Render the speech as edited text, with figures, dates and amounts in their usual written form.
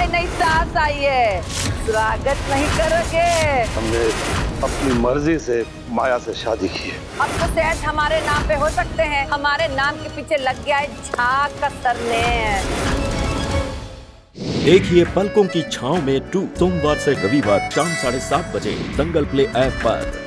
हमारी नई सास आई है, स्वागत नहीं करोगे? हमने अपनी मर्जी से माया से शादी की है। अब तो सेठ हमारे नाम पे हो सकते हैं, हमारे नाम के पीछे लग गया है झा का सरनेम। देखिए पलकों की छांव में 2 सोमवार से रविवार शाम 7:30 बजे दंगल प्ले ऐप पर।